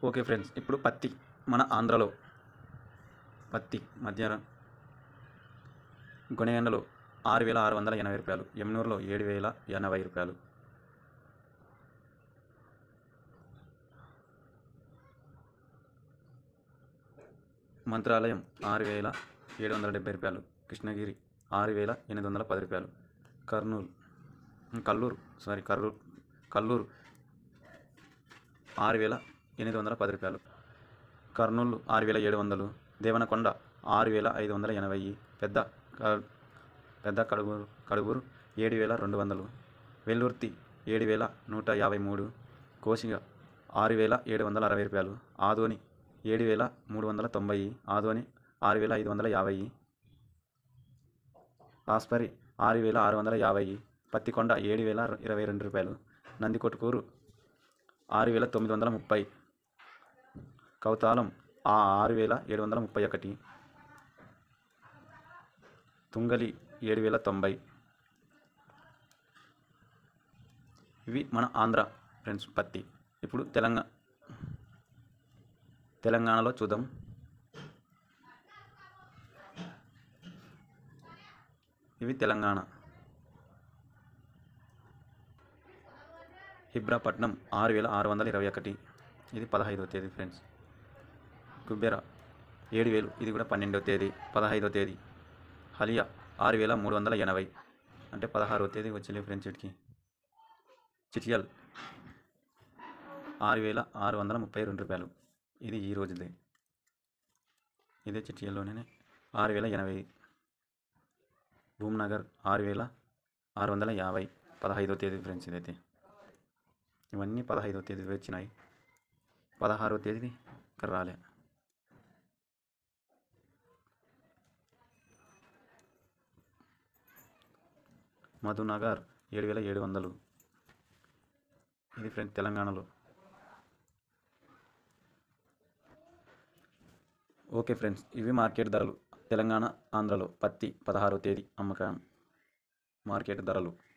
Okay friends, ఇప్పుడు పత్తి మన ఆంధ్రలో పత్తి మధ్యాహ్నం గొనెగండలో 6,680 రూపాయలు, ఎమ్నూరులో 7,080 రూపాయలు, మంత్రాలయం 6,770 రూపాయలు, కృష్ణగిరి 6,810 రూపాయలు, కల్లూరు 6,810 రూపాయలు, కర్నూలు 6,700, దేవనకొండ 6,580, పెద్ద కడుగూరు 7,200, వెల్లుర్తి 7,153, కోసిగ 6,760 రూపాయలు, ఆదోని 7,390, ఆదోని 6,550, ఆస్పరి 6,650, పత్తికొండ 7,022 రూపాయలు, నందికొట్కూరు 6,930, కౌతాలం 6,731, తుంగలి 7,090. ఇవి మన ఆంధ్ర ఫ్రెండ్స్ పత్తి. ఇప్పుడు తెలంగాణలో చూద్దాం. ఇవి తెలంగాణ. ఇబ్రాపట్నం 6,621, ఇది 15వ తేదీ ఫ్రెండ్స్. కుబేరా 7,000, ఇది కూడా 12వ తేదీ 15వ తేదీ. హలియా 6,380, అంటే 16వ తేదీ వచ్చలే ఫ్రెండ్స్. వీటికి చిటియల్ 6,632 రూపాయలు, ఇది ఈ రోజుదే. ఇదే చిటియల్లోనే 6,080. భూమ్నగర్ 6,650, 15వ తేదీ ఫ్రెండ్స్. ఇదైతే ఇవన్నీ 15వ తేదీ వచ్చినాయి. 16వ తేదీ ఇక్కడ రాలే. మధునగర్ 7,700, ఇది ఫ్రెండ్స్ తెలంగాణలో. ఓకే ఫ్రెండ్స్, ఇవి మార్కెట్ ధరలు తెలంగాణ ఆంధ్రలో. పత్తి 16వ తేదీ అమ్మకం మార్కెట్ ధరలు.